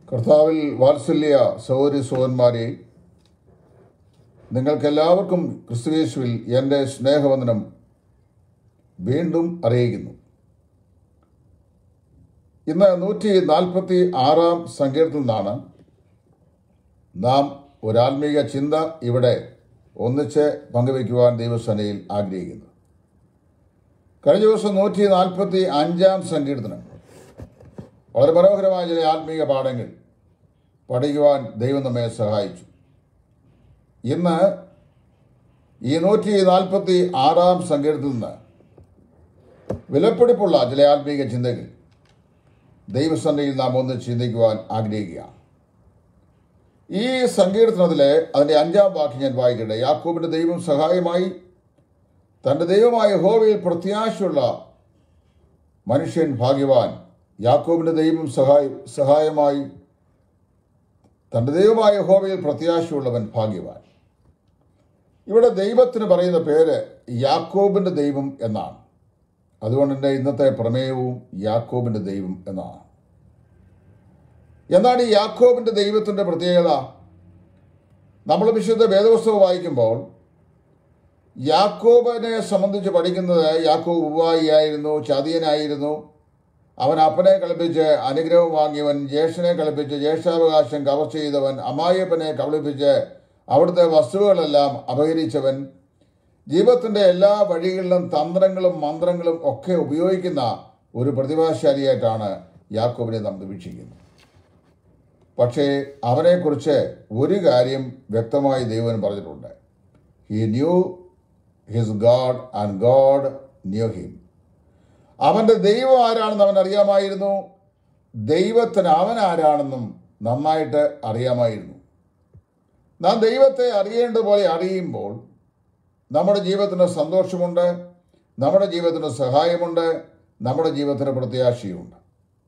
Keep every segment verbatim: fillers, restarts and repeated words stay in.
കർത്താവിൽ വാത്സല്യ സഹോദരി സഹോദരന്മാരെ, നിങ്ങൾക്കെല്ലാവർക്കും ക്രിസ്തുയേശുവിൽ എൻ്റെ സ്നേഹവന്ദനം വീണ്ടും അറിയിക്കുന്നു. ഇന്ന് നൂറ്റി നാൽപ്പത്തി ആറാം സങ്കീർത്തനത്തിൽ നിന്നാണ് നാം ഒരാത്മീക ചിന്ത ഇവിടെ ഒന്നിച്ച് പങ്കുവയ്ക്കുവാൻ ദൈവസേനയിൽ ആഗ്രഹിക്കുന്നു. കഴിഞ്ഞ ദിവസം നൂറ്റി നാൽപ്പത്തി അഞ്ചാം സങ്കീർത്തനം വളരെ മനോഹരമായ ചില ആത്മീക പാഠങ്ങൾ പഠിക്കുവാൻ ദൈവം നമ്മെ സഹായിച്ചു. ഇന്ന് ഈ നൂറ്റി നാൽപ്പത്തി ആറാം സങ്കീർത്തനത്തിൽ നിന്ന് വിലപിടിപ്പുള്ള ചില ആത്മീക ചിന്തകൾ ദൈവസന്നിധിയിൽ നാം ഒന്ന് ചിന്തിക്കുവാൻ ആഗ്രഹിക്കുക. ഈ സങ്കീർത്തനത്തിലെ അതിൻ്റെ അഞ്ചാം വാക്യം ഞാൻ വായിക്കട്ടെ. യാക്കോബിന്റെ ദൈവം സഹായമായി, തൻ്റെ ദൈവമായ യഹോവയിൽ പ്രത്യാശയുള്ള മനുഷ്യൻ ഭാഗ്യവാൻ. യാക്കോബിന്റെ ദൈവം സഹായ സഹായമായി തൻ്റെ ദൈവമായ യഹോവയിൽ പ്രത്യാശയുള്ളവൻ ഭാഗ്യവാൻ. ഇവിടെ ദൈവത്തിന് പറയുന്ന പേര് യാക്കോബിന്റെ ദൈവം എന്നാണ്. അതുകൊണ്ട് എൻ്റെ ഇന്നത്തെ പ്രമേയവും യാക്കോബിന്റെ ദൈവം എന്നാണ്. എന്താണ് ഈ യാക്കോബിന്റെ ദൈവത്തിൻ്റെ പ്രത്യേകത? നമ്മൾ വിശുദ്ധ വേദപുസ്തകം വായിക്കുമ്പോൾ യാക്കോബിനെ സംബന്ധിച്ച് പഠിക്കുന്നത് യാക്കോബ് ഉപവായിയായിരുന്നു, ചതിയനായിരുന്നു. അവൻ അപ്പനെ കളിപ്പിച്ച് അനുഗ്രഹം വാങ്ങിയവൻ, ജ്യേഷ്ഠനെ കളിപ്പിച്ച് ജ്യേഷ്ഠാവകാശം കവർച്ച ചെയ്തവൻ, അമ്മായിയപ്പനെ കബളിപ്പിച്ച് അവിടുത്തെ വസ്തുക്കളെല്ലാം അപഹരിച്ചവൻ, ജീവിതത്തിൻ്റെ എല്ലാ വഴികളിലും തന്ത്രങ്ങളും മന്ത്രങ്ങളും ഒക്കെ ഉപയോഗിക്കുന്ന ഒരു പ്രതിഭാശാലിയായിട്ടാണ് യാക്കോബിനെ നാം വീക്ഷിക്കുന്നത്. പക്ഷേ അവനെക്കുറിച്ച് ഒരു കാര്യം വ്യക്തമായി ദൈവം പറഞ്ഞിട്ടുണ്ട്. He knew his God and God knew him. അവൻ്റെ ദൈവം ആരാണെന്ന് അവൻ അറിയാമായിരുന്നു. ദൈവത്തിന് അവൻ ആരാണെന്നും നന്നായിട്ട് അറിയാമായിരുന്നു. നാം ദൈവത്തെ അറിയേണ്ടതുപോലെ അറിയുമ്പോൾ നമ്മുടെ ജീവിതത്തിന് സന്തോഷമുണ്ട്, നമ്മുടെ ജീവിതത്തിന് സഹായമുണ്ട്, നമ്മുടെ ജീവിതത്തിന് പ്രത്യാശയുണ്ട്.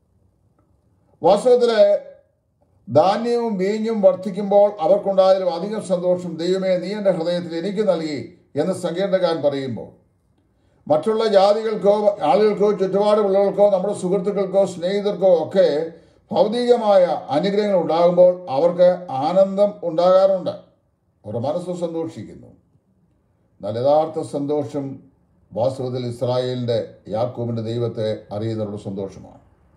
വാസ്തവത്തിൽ ധാന്യവും വീഞ്ഞും വർദ്ധിക്കുമ്പോൾ അവർക്കുണ്ടായാലും അധികം സന്തോഷം ദൈവമേ നീ എൻ്റെ ഹൃദയത്തിൽ എനിക്ക് നൽകി എന്ന് സങ്കീർത്തനക്കാരൻ പറയുമ്പോൾ മറ്റുള്ള ജാതികൾക്കോ ആളുകൾക്കോ ചുറ്റുപാടുള്ളവർക്കോ നമ്മുടെ സുഹൃത്തുക്കൾക്കോ സ്നേഹിതർക്കോ ഒക്കെ ഭൗതികമായ അനുഗ്രഹങ്ങൾ ഉണ്ടാകുമ്പോൾ അവർക്ക് ആനന്ദം ഉണ്ടാകാറുണ്ട്, അവരുടെ മനസ്സ് സന്തോഷിക്കുന്നു. എന്നാൽ യഥാർത്ഥ സന്തോഷം വാസ്തവത്തിൽ ഇസ്രായേലിൻ്റെ യാക്കോബിൻ്റെ ദൈവത്തെ അറിയുന്നവരുടെ സന്തോഷമാണ്.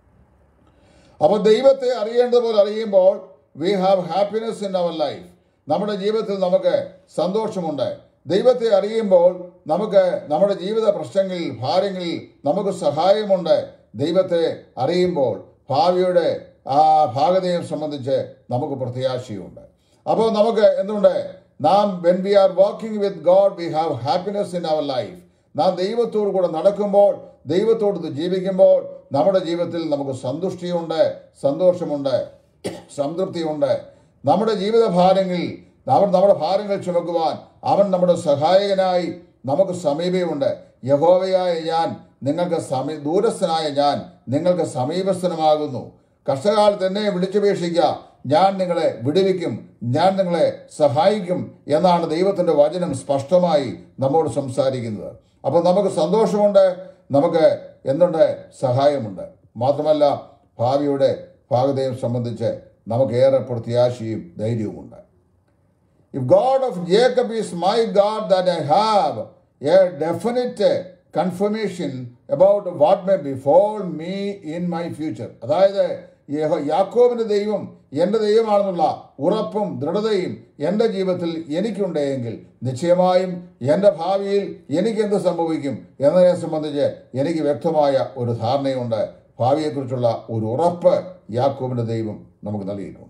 അപ്പോൾ ദൈവത്തെ അറിയേണ്ടതുപോലെ അറിയുമ്പോൾ we have happiness in our life. നമ്മുടെ ജീവിതത്തിൽ നമുക്ക് സന്തോഷമുണ്ട്. ദൈവത്തെ അറിയുമ്പോൾ നമുക്ക് നമ്മുടെ ജീവിത പ്രശ്നങ്ങളിൽ ഭാരങ്ങളിൽ നമുക്ക് സഹായമുണ്ട്. ദൈവത്തെ അറിയുമ്പോൾ ഭാവിയുടെ ആ ഭാഗതയെ സംബന്ധിച്ച് നമുക്ക് പ്രത്യാശയുണ്ട്. അപ്പോൾ നമുക്ക് എന്തുണ്ട്? നാം when we are walking with God we have happiness in our life. നാം ദൈവത്തോടു കൂടെ നടക്കുമ്പോൾ, ദൈവത്തോട് ജീവിക്കുമ്പോൾ നമ്മുടെ ജീവിതത്തിൽ നമുക്ക് സന്തുഷ്ടിയുണ്ട്, സന്തോഷമുണ്ട്, സംതൃപ്തിയുണ്ട്. നമ്മുടെ ജീവിത ഭാരങ്ങളിൽ അവർ നമ്മുടെ ഭാരങ്ങൾ ചുമക്കുവാൻ അവൻ നമ്മുടെ സഹായകനായി നമുക്ക് സമീപമുണ്ട്. യഹോവയായ ഞാൻ നിങ്ങൾക്ക് സമീ ദൂരസ്ഥനായ ഞാൻ നിങ്ങൾക്ക് സമീപസ്ഥനമാകുന്നു. കഷ്ടകാലത്ത് എന്നെ വിളിച്ചപേക്ഷിക്കുക, ഞാൻ നിങ്ങളെ വിടുവിക്കും, ഞാൻ നിങ്ങളെ സഹായിക്കും എന്നാണ് ദൈവത്തിൻ്റെ വചനം സ്പഷ്ടമായി നമ്മോട് സംസാരിക്കുന്നത്. അപ്പോൾ നമുക്ക് സന്തോഷമുണ്ട്, നമുക്ക് എന്തുണ്ട്? സഹായമുണ്ട്. മാത്രമല്ല ഭാവിയുടെ ഭാഗതയും സംബന്ധിച്ച് നമുക്കേറെ പ്രത്യാശയും ധൈര്യവുമുണ്ട്. If God of Jacob is my God, that I have a definite confirmation about what may befall me in my future. അതായത് യാക്കോബിന്റെ ദൈവം എൻ്റെ ദൈവമാണെന്നുള്ള ഉറപ്പും ദൃഢതയും എൻ്റെ ജീവിതത്തിൽ എനിക്കുണ്ടെങ്കിൽ നിശ്ചയമായും എൻ്റെ ഭാവിയിൽ എനിക്കെന്ത് സംഭവിക്കും എന്നതിനെ സംബന്ധിച്ച് എനിക്ക് വ്യക്തമായ ഒരു ധാരണയുണ്ട്. ഭാവിയെക്കുറിച്ചുള്ള ഒരു ഉറപ്പ് യാക്കോബിന്റെ ദൈവം നമുക്ക് നൽകിയിട്ടുണ്ട്.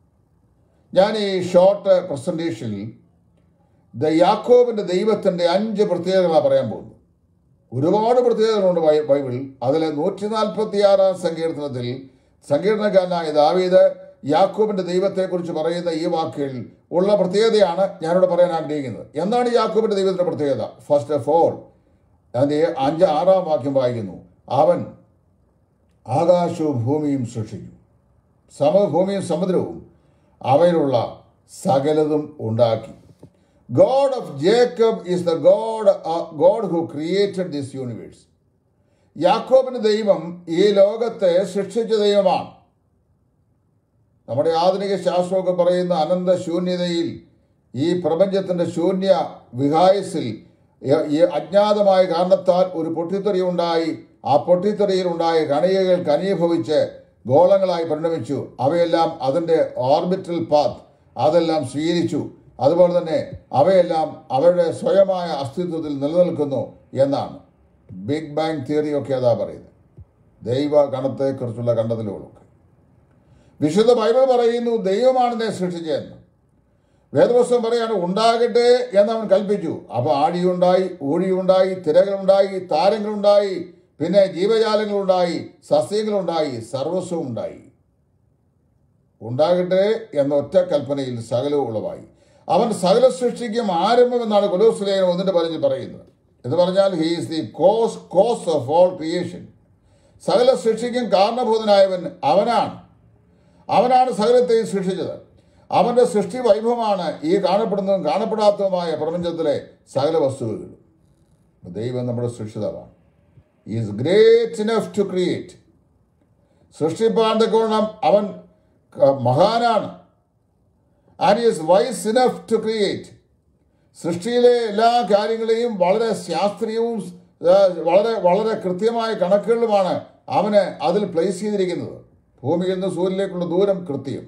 ഞാൻ ഈ ഷോർട്ട് പ്രസന്റേഷനിൽ ദ യാക്കോബിന്റെ ദൈവത്തിൻ്റെ അഞ്ച് പ്രത്യേകതകളാണ് പറയാൻ പോകുന്നത്. ഒരുപാട് പ്രത്യേകതകളുണ്ട് ബൈബിളിൽ. അതിലെ നൂറ്റി നാൽപ്പത്തി ആറാം സങ്കീർത്തനത്തിൽ സങ്കീർത്തനക്കാരനായ ദാവീദ് യാക്കോബിന്റെ ദൈവത്തെക്കുറിച്ച് പറയുന്ന ഈ വാക്കുകളിൽ ഉള്ള പ്രത്യേകതയാണ് ഞാനിവിടെ പറയാൻ ആഗ്രഹിക്കുന്നത്. എന്താണ് യാക്കോബിന്റെ ദൈവത്തിന്റെ പ്രത്യേകത? ഫസ്റ്റ് ഓഫ് ഓൾ അതിൻ്റെ അഞ്ച് ആറാം വാക്യം വായിക്കുന്നു. അവൻ ആകാശവും ഭൂമിയും സൃഷ്ടിച്ചു, സമഭൂമിയും സമുദ്രവും അവയിലുള്ള സകലതും ഉണ്ടാക്കി. God of Jacob is the God, uh, God who created this universe. യാക്കോബിന്റെ ദൈവം ഈ ലോകത്തെ സൃഷ്ടിച്ച ദൈവമാണ്. നമ്മുടെ ആധുനിക ശാസ്ത്രമൊക്കെ പറയുന്ന അനന്ത ശൂന്യതയിൽ, ഈ പ്രപഞ്ചത്തിൻ്റെ ശൂന്യ വിഹായസിൽ ഈ അജ്ഞാതമായ കാരണത്താൽ ഒരു പൊട്ടിത്തെറി ഉണ്ടായി. ആ പൊട്ടിത്തെറിയിൽ ഉണ്ടായ കണികകൾ കനീഭവിച്ച് ഗോളങ്ങളായി പരിണമിച്ചു. അവയെല്ലാം അതിൻ്റെ ഓർബിറ്റൽ പാത്ത് അതെല്ലാം സ്വീകരിച്ചു. അതുപോലെ തന്നെ അവയെല്ലാം അവരുടെ സ്വയമായ അസ്തിത്വത്തിൽ നിലനിൽക്കുന്നു എന്നാണ് ബിഗ് ബാങ് തിയറിയൊക്കെ അതാ പറയുന്നത്. ദൈവ ഗണത്തെക്കുറിച്ചുള്ള കണ്ടെത്തലുകളൊക്കെ വിശുദ്ധ ബൈബിൾ പറയുന്നു ദൈവമാണ് ഇതിനെ സൃഷ്ടിച്ചതെന്ന്. വേദപുസ്തകം പറയാണ് ഉണ്ടാകട്ടെ എന്നവൻ കൽപ്പിച്ചു. അപ്പോൾ ആഴിയുണ്ടായി, ഊഴിയുണ്ടായി, തിരകളുണ്ടായി, താരങ്ങളുണ്ടായി, പിന്നെ ജീവജാലങ്ങളുണ്ടായി, സസ്യങ്ങളുണ്ടായി, സർവസ്വവും ഉണ്ടായി. ഉണ്ടാകട്ടെ എന്ന ഒറ്റ കൽപ്പനയിൽ സകലവും ഉളവായി. അവൻ സകല സൃഷ്ടിക്കും ആരംഭം എന്നാണ് കൊലോസ്യ ലേഖനം ഒന്നിന്റെ പതിനഞ്ചിൽ പറയുന്നത്. എന്ന് പറഞ്ഞാൽ he is the cause cause of all creation. സകല സൃഷ്ടിക്കും കാരണഭൂതനായവൻ അവനാണ്. അവനാണ് സകലത്തെയും സൃഷ്ടിച്ചത്. അവന്റെ സൃഷ്ടി വൈഭവമാണ് ഈ കാണപ്പെടുന്നതും കാണപ്പെടാത്തതുമായ പ്രപഞ്ചത്തിലെ സകല വസ്തുക്കളും. ദൈവം നമ്മുടെ സൃഷ്ടിതാവാണ്. Is great enough to create. സൃഷ്ടിപ്പാൻ തക്കവണ്ണം അവൻ മഹാനാണ്. And is wise enough to create. സൃഷ്ടിയിലെ എല്ലാ കാര്യങ്ങളെയും വളരെ ശാസ്ത്രീയവും വളരെ വളരെ കൃത്യമായ കണക്കുകളിലുമാണ് അവന് അതിൽ പ്ലേസ് ചെയ്തിരിക്കുന്നത്. ഭൂമിയിൽ നിന്ന് സൂര്യനിലേക്കുള്ള ദൂരം കൃത്യം,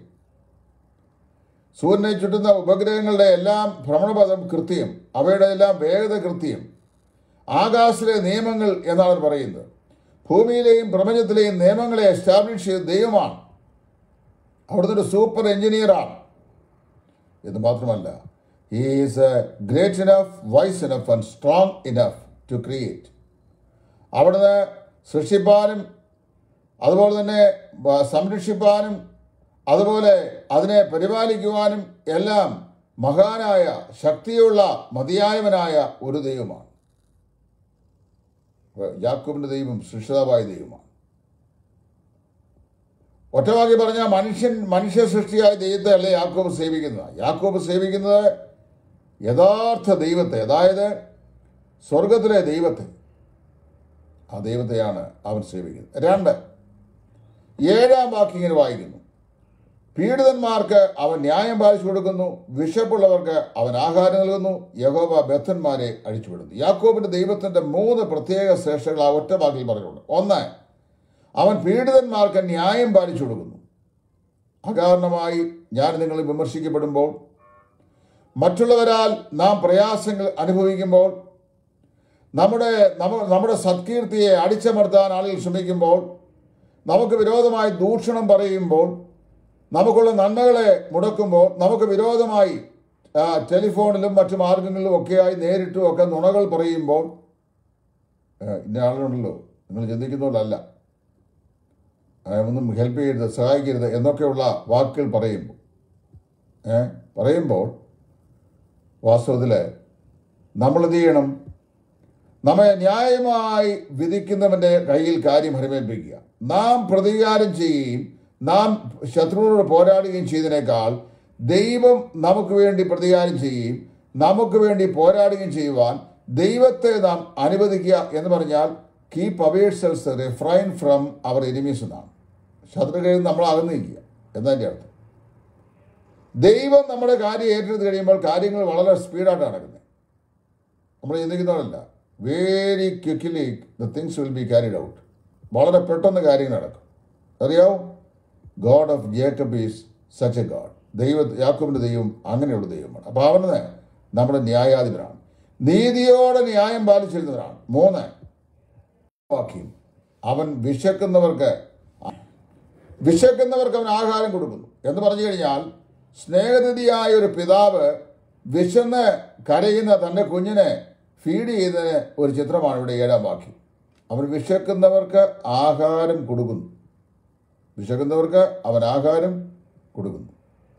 സൂര്യനെ ചുറ്റുന്ന ഉപഗ്രഹങ്ങളുടെ എല്ലാം ഭ്രമണപഥം കൃത്യം, അവയുടെ എല്ലാം വേഗത കൃത്യം, ആകാശത്തിലെ നിയമങ്ങൾ എന്നാണ് പറയുന്നത്. ഭൂമിയിലെയും പ്രപഞ്ചത്തിലെയും നിയമങ്ങളെ എസ്റ്റാബ്ലിഷ് ചെയ്ത ദൈവമാണ്. അവിടുത്തെ ഒരു സൂപ്പർ എഞ്ചിനീയറാണ്. എന്ന് മാത്രമല്ല, he is a great enough, wise enough and strong enough to create. അവിടുന്ന് സൃഷ്ടിപ്പാനും അതുപോലെ തന്നെ സംരക്ഷിപ്പാനും അതുപോലെ അതിനെ പരിപാലിക്കുവാനും എല്ലാം മഹാനായ ശക്തിയുള്ള മതിയായവനായ ഒരു ദൈവമാണ്. യാക്കോബിന്റെ ദൈവം സൃഷ്ടിതാവായ ദൈവമാണ്. ഒറ്റവാക്കി പറഞ്ഞാൽ മനുഷ്യൻ മനുഷ്യ സൃഷ്ടിയായ ദൈവത്തെ അല്ലേ യാക്കോബ് സേവിക്കുന്നത്. യാക്കോബ് സേവിക്കുന്നത് യഥാർത്ഥ ദൈവത്തെ, അതായത് സ്വർഗത്തിലെ ദൈവത്തെ. ആ ദൈവത്തെയാണ് അവൻ സേവിക്കുന്നത്. രണ്ട്, ഏഴാം വാക്യങ്ങൾ വായിക്കുന്നു. പീഡിതന്മാർക്ക് അവൻ ന്യായം പാലിച്ചു കൊടുക്കുന്നു, വിശപ്പുള്ളവർക്ക് അവൻ ആഹാരം നൽകുന്നു, യഹോവ ബദ്ധന്മാരെ അഴിച്ചുവിടുന്നു. യാക്കോബിന്റെ ദൈവത്തിന്റെ മൂന്ന് പ്രത്യേക ശ്രേഷ്ഠകൾ ആ ഒറ്റ വാക്കിൽ പറഞ്ഞിട്ടുണ്ട്. ഒന്ന്, അവൻ പീഡിതന്മാർക്ക് ന്യായം പാലിച്ചു കൊടുക്കുന്നു. അകാരണമായി ഞാൻ നിങ്ങൾ വിമർശിക്കപ്പെടുമ്പോൾ, മറ്റുള്ളവരാൽ നാം പ്രയാസങ്ങൾ അനുഭവിക്കുമ്പോൾ, നമ്മുടെ നമ്മുടെ സത്കീർത്തിയെ അടിച്ചമർത്താൻ ആളുകൾ ശ്രമിക്കുമ്പോൾ, നമുക്ക് വിരോധമായി ദൂഷണം പറയുമ്പോൾ, നമുക്കുള്ള നന്മകളെ മുടക്കുമ്പോൾ, നമുക്ക് വിരോധമായി ടെലിഫോണിലും മറ്റു മാർഗങ്ങളിലും ഒക്കെയായി നേരിട്ടും ഒക്കെ നുണകൾ പറയുമ്പോൾ, ഇന്ന ആളുണ്ടല്ലോ നിങ്ങൾ ചിന്തിക്കുന്നതല്ല, ഒന്നും ഹെൽപ്പ് ചെയ്യരുത്, സഹായിക്കരുത് എന്നൊക്കെയുള്ള വാക്കുകൾ പറയുമ്പോൾ ഏ പറയുമ്പോൾ വാസ്തവത്തിൽ നമ്മളെന്ത് ചെയ്യണം? നമ്മെ ന്യായമായി വിധിക്കുന്നവൻ്റെ കയ്യിൽ കാര്യം ഭരമേൽപ്പിക്കുക. നാം പ്രതികാരം ചെയ്യുകയും നാം ശത്രുവിനോട് പോരാടുകയും ചെയ്തതിനേക്കാൾ ദൈവം നമുക്ക് വേണ്ടി പ്രതികാരം ചെയ്യുകയും നമുക്ക് വേണ്ടി പോരാടുകയും ചെയ്യുവാൻ ദൈവത്തെ നാം അനുവദിക്കുക എന്ന് പറഞ്ഞാൽ keep ourselves refrain from our enemies എന്നാണ്. ശത്രുക്കളിൽ നമ്മൾ അകന്നിരിക്കുക എന്നതിൻ്റെ അർത്ഥം. ദൈവം നമ്മുടെ കാര്യം ഏറ്റെടുത്ത് കഴിയുമ്പോൾ കാര്യങ്ങൾ വളരെ സ്പീഡായിട്ട് നടക്കുന്നത്. നമ്മൾ ചിന്തിക്കുന്നവരല്ല, very quickly the things will be carried out. വളരെ പെട്ടെന്ന് കാര്യങ്ങൾ നടക്കും. അറിയാവോ? God of Jacob is such a God. ദൈവ യാക്കോബിന്റെ ദൈവം അങ്ങനെയുള്ള ദൈവമാണ്. അപ്പോൾ അവന് നമ്മുടെ ന്യായാധിപനാണ്, നീതിയോടെ ന്യായം പാലിച്ചിരുന്നവരാണ്. മൂന്ന് വാക്യം, അവൻ വിശക്കുന്നവർക്ക് വിശക്കുന്നവർക്ക് അവൻ ആഹാരം കൊടുക്കുന്നു എന്ന് പറഞ്ഞു കഴിഞ്ഞാൽ, സ്നേഹനിധിയായ ഒരു പിതാവ് വിശന്ന് കരയുന്ന തൻ്റെ കുഞ്ഞിനെ ഫീഡ് ചെയ്യുന്നതിന് ഒരു ചിത്രമാണ് ഇവിടെ ഏഴാം വാക്യം. അവൻ വിശക്കുന്നവർക്ക് ആഹാരം കൊടുക്കുന്നു. വിശക്കുന്നവർക്ക് അവൻ ആഹാരം കൊടുക്കുന്നു.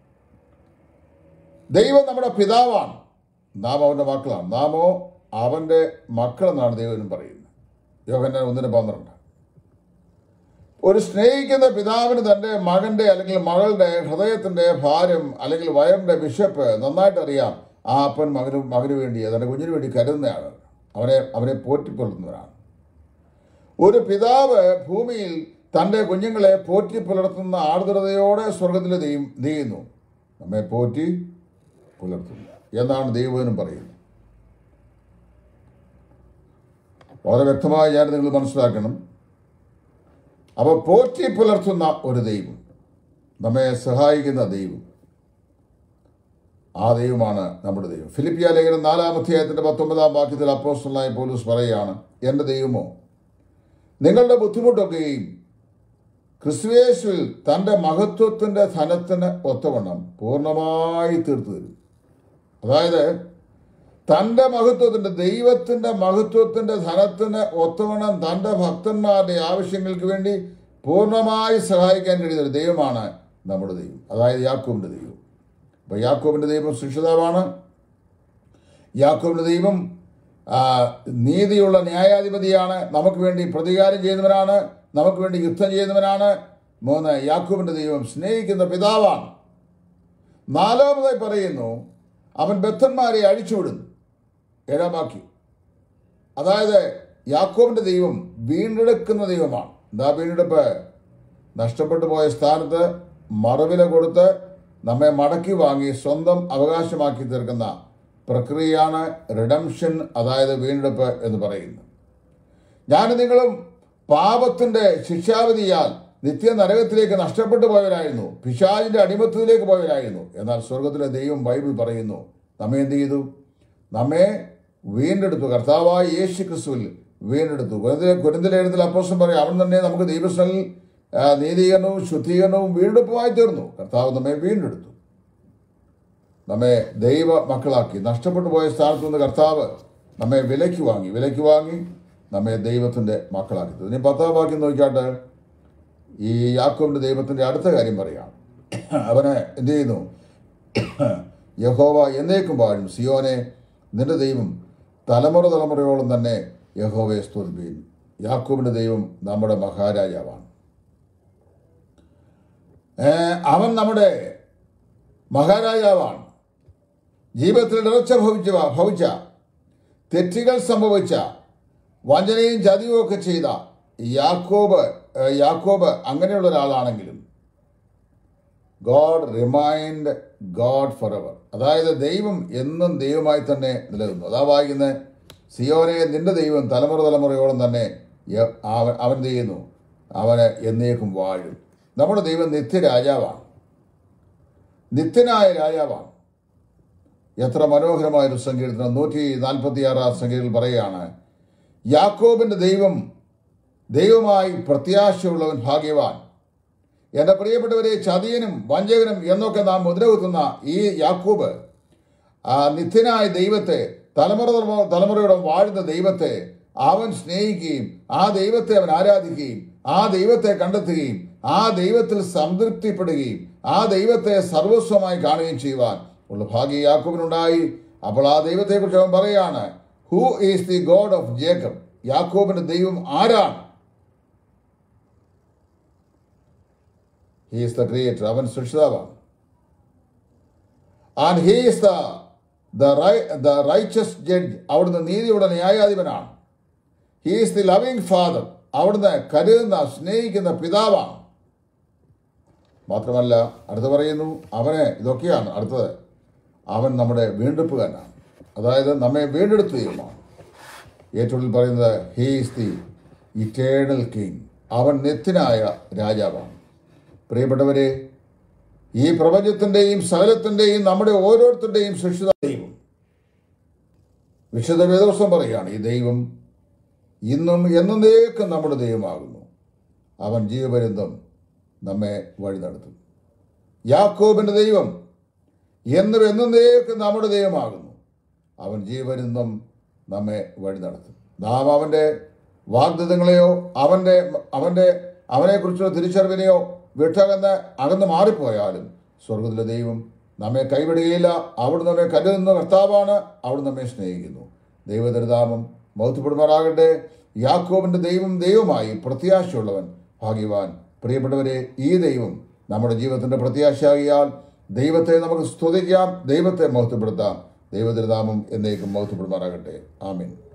ദൈവം നമ്മുടെ പിതാവാണ്, നാം അവൻ്റെ മക്കളാണ്. നാമോ അവൻ്റെ മക്കളെന്നാണ് ദൈവം പറയുന്നത്. യോഹന്നാൻ ഒന്നിന് പന്ത്രണ്ട്. ഒരു സ്നേഹിക്കുന്ന പിതാവിന് തൻ്റെ മകൻ്റെ അല്ലെങ്കിൽ മകളുടെ ഹൃദയത്തിൻ്റെ ഭാരം അല്ലെങ്കിൽ വയറിൻ്റെ വിശപ്പ് നന്നായിട്ട് അറിയാം. ആ അപ്പൻ മകന് മകന് വേണ്ടി തൻ്റെ കുഞ്ഞിന് വേണ്ടി കരുതുന്നതാണ്, അവനെ അവനെ പോറ്റിക്കൊള്ളുന്നവരാണ്. ഒരു പിതാവ് ഭൂമിയിൽ തൻ്റെ കുഞ്ഞുങ്ങളെ പോറ്റി പുലർത്തുന്ന ആർദ്രതയോടെ സ്വർഗത്തിലെ ദൈവം ചെയ്യുന്നു. നമ്മെ പോറ്റി പുലർത്തുന്നു എന്നാണ് ദൈവവചനം പറയുന്നത്. വളരെ വ്യക്തമായി ഞാൻ നിങ്ങൾ മനസ്സിലാക്കണം. അപ്പോൾ പോറ്റി പുലർത്തുന്ന ഒരു ദൈവം, നമ്മെ സഹായിക്കുന്ന ദൈവം, ആ ദൈവമാണ് നമ്മുടെ ദൈവം. ഫിലിപ്പിയ ലേഖനം നാലാം അധ്യായത്തിൻ്റെ പത്തൊമ്പതാം വാക്യത്തിൽ അപ്പോസ്തലനായ പൗലോസ് പറയുകയാണ്, എൻ്റെ ദൈവമോ നിങ്ങളുടെ ബുദ്ധിമുട്ടൊക്കെയും ക്രിസ്തുയേശുവിൽ തൻ്റെ മഹത്വത്തിൻ്റെ ധനത്തിന് ഒത്തവണ്ണം പൂർണ്ണമായി തീർത്തു തരും. അതായത് തൻ്റെ മഹത്വത്തിൻ്റെ, ദൈവത്തിൻ്റെ മഹത്വത്തിൻ്റെ ധനത്തിന് ഒത്തവണ്ണം തൻ്റെ ഭക്തന്മാരുടെ ആവശ്യങ്ങൾക്ക് വേണ്ടി പൂർണ്ണമായി സഹായിക്കാൻ കഴിയുന്ന ഒരു ദൈവമാണ് നമ്മുടെ ദൈവം, അതായത് യാക്കോബിൻ്റെ ദൈവം. അപ്പോൾ യാക്കോബിൻ്റെ ദൈവം സൃഷ്ടിതാവാണ്. യാക്കോബിൻ്റെ ദൈവം നീതിയുള്ള ന്യായാധിപതിയാണ്. നമുക്ക് വേണ്ടി പ്രതികാരം ചെയ്യുന്നവനാണ്, നമുക്ക് വേണ്ടി യുദ്ധം ചെയ്യുന്നവനാണ്. മൂന്ന്, യാക്കോബിൻ്റെ ദൈവം സ്നേഹിക്കുന്ന പിതാവാണ്. നാലാമതായി പറയുന്നു, അവൻ ബദ്ധന്മാരെ അഴിച്ചുവിടുന്നു. ഏഴാം വാക്യം, അതായത് യാക്കോബിൻ്റെ ദൈവം വീണ്ടെടുക്കുന്ന ദൈവമാണ്. എന്താ വീണ്ടെടുപ്പ്? നഷ്ടപ്പെട്ടു പോയ സ്ഥാനത്ത് മറുവില കൊടുത്ത് നമ്മെ മടക്കി വാങ്ങി സ്വന്തം അവകാശമാക്കി തീർക്കുന്ന പ്രക്രിയയാണ് റിഡംഷൻ, അതായത് വീണ്ടെടുപ്പ് എന്ന് പറയുന്നത്. ഞാൻ നിങ്ങളും പാപത്തിൻ്റെ ശിക്ഷാവിധിയാൽ നിത്യ നരകത്തിലേക്ക് നഷ്ടപ്പെട്ടു പോയവരായിരുന്നു, പിശാചിൻ്റെ അടിമത്തത്തിലേക്ക് പോയവരായിരുന്നു. എന്നാൽ സ്വർഗത്തിലെ ദൈവം ബൈബിൾ പറയുന്നു, നമ്മെ എന്ത് ചെയ്തു? നമ്മെ വീണ്ടെടുത്തു. കർത്താവായ യേശു ക്രിസ്തുവിൽ വീണ്ടെടുത്തു. കൊരിന്ത്യർ ലേഖനത്തിൽ അപ്പോസ്തലൻ പറയും, അവൻ തന്നെ നമുക്ക് ദൈവസ്ഥലിൽ നീതീകരണവും ശുദ്ധീകരണവും വീണ്ടെടുപ്പുമായി തീർന്നു. കർത്താവ് നമ്മെ വീണ്ടെടുത്തു, നമ്മെ ദൈവ മക്കളാക്കി. നഷ്ടപ്പെട്ടു പോയ സ്ഥാനത്ത് നിന്ന് കർത്താവ് നമ്മെ വിലയ്ക്ക് വാങ്ങി വിലയ്ക്ക് വാങ്ങി നമ്മെ ദൈവത്തിൻ്റെ മക്കളാക്കി. ഇനി പത്താം വാക്യം നോക്കിയാട്ട് ഈ യാക്കോബിൻ്റെ ദൈവത്തിൻ്റെ അടുത്ത കാര്യം പറയാം. അവനെ എന്ത് ചെയ്യുന്നു? യഹോവ എന്നേക്കും വാഴും, സിയോനെ നിന്റെ ദൈവം തലമുറ തലമുറയോളം തന്നെ യഹോവയെ സ്തുതിപ്പീൻ. യാക്കോബിൻ്റെ ദൈവം നമ്മുടെ മഹാരാജാവാണ്. അവൻ നമ്മുടെ മഹാരാജാവാണ്. ജീവിതത്തിൽ ഇടർച്ച ഭവിച്ച ഭവിച്ച തെറ്റുകൾ സംഭവിച്ച വഞ്ചനയും ചതിയും ഒക്കെ ചെയ്ത യാക്കോബ് യാക്കോബ് അങ്ങനെയുള്ള ഒരാളാണെങ്കിലും God remind God forever, അതായത് ദൈവം എന്നും ദൈവമായി തന്നെ നിലനിന്നു. അതാ വായിക്കുന്നത്, സിയോനെ നിന്റെ ദൈവം തലമുറ തലമുറയോളം തന്നെ അവൻ അവൻ ചെയ്യുന്നു, അവന് എന്നേക്കും വാഴും. നമ്മുടെ ദൈവം നിത്യരാജാവാണ്, നിത്യനായ രാജാവാണ്. എത്ര മനോഹരമായൊരു സങ്കീർത്തനം നൂറ്റി നാൽപ്പത്തി ആറാം സങ്കീർത്തനത്തിൽ പറയുകയാണ്, യാക്കോബിൻ്റെ ദൈവം ദൈവമായി പ്രത്യാശയുള്ളവൻ ഭാഗ്യവാൻ. എൻ്റെ പ്രിയപ്പെട്ടവരെ, ചതിയനും വഞ്ചകനും എന്നൊക്കെ നാം മുദ്രകുത്തുന്ന ഈ യാക്കോബ് ആ നിത്യനായ ദൈവത്തെ, തലമുറ തലമുറയോടെ വാഴുന്ന ദൈവത്തെ അവൻ സ്നേഹിക്കുകയും ആ ദൈവത്തെ അവൻ ആരാധിക്കുകയും ആ ദൈവത്തെ കണ്ടെത്തുകയും ആ ദൈവത്തിൽ സംതൃപ്തിപ്പെടുകയും ആ ദൈവത്തെ സർവസ്വമായി കാണുകയും ചെയ്യുവാൻ ഉള്ള ഭാഗ്യം യാക്കോബിനുണ്ടായി. അപ്പോൾ ആ ദൈവത്തെക്കുറിച്ച് അവൻ പറയാണ്, who is the God of Jacob? യാക്കോബിന്റെ ദൈവം ആരാണ്? ഹി ഈസ് ദ ക്രിയേറ്റർ, അവൻ സൃഷ്ടാവാണ്. And he is the righteous judge, അവിടുന്ന് നീതിയുടെ ന്യായാധിപനാണ്. He is the loving father, അവിടുന്ന് കരുതുന്ന സ്നേഹിക്കുന്ന പിതാവാണ്. മാത്രമല്ല അടുത്ത് പറയുന്നു, അവനെ ഇതൊക്കെയാണ് അടുത്തത്, അവൻ നമ്മുടെ വീണ്ടെടുപ്പുകാരനാണ്, അതായത് നമ്മെ വീണ്ടെടുത്ത ദൈവമാണ്. ഏറ്റവും പറയുന്നത് he is the eternal king, അവൻ നിത്യനായ രാജാവാണ്. പ്രിയപ്പെട്ടവരെ, ഈ പ്രപഞ്ചത്തിൻ്റെയും സകലത്തിൻ്റെയും നമ്മുടെ ഓരോരുത്തരുടെയും സൃഷ്ടിത ദൈവം, വിശുദ്ധ വേദപുസ്തകം പറയുകയാണ്, ഈ ദൈവം ഇന്നും എന്നേക്കും നമ്മുടെ ദൈവമാകുന്നു. അവൻ ജീവപര്യന്തം നമ്മെ വഴി നടത്തും. യാക്കോബിൻ്റെ ദൈവം എന്നും എന്നേക്കും നമ്മുടെ ദൈവമാകുന്നു. അവൻ ജീവപര്യന്തം നമ്മെ വഴി നടത്തും. നാം അവൻ്റെ വാഗ്ദത്തങ്ങളെയോ അവൻ്റെ അവൻ്റെ അവനെക്കുറിച്ചുള്ള തിരിച്ചറിവിനെയോ വിട്ടകന്ന് അകന്ന് മാറിപ്പോയാലും സ്വർഗത്തിലെ ദൈവം നമ്മെ കൈവിടുകയില്ല. അവിടുന്ന് നമ്മെ കരുതുന്ന കർത്താവാണ്, അവിടുന്ന് നമ്മെ സ്നേഹിക്കുന്നു. ദൈവതിരുനാമം മഹത്വപ്പെടുമാറാകട്ടെ. യാക്കോബിൻ്റെ ദൈവം ദൈവമായി പ്രത്യാശയുള്ളവൻ ഭാഗ്യവാൻ. പ്രിയപ്പെട്ടവരെ, ഈ ദൈവം നമ്മുടെ ജീവിതത്തിൻ്റെ പ്രത്യാശയാകിയാൽ ദൈവത്തെ നമുക്ക് സ്തുതിക്കാം, ദൈവത്തെ മഹത്വപ്പെടുത്താം. ദൈവതിരുനാമം എന്നേക്കും മഹത്വപ്പെടുമാറാകട്ടെ. ആമേൻ.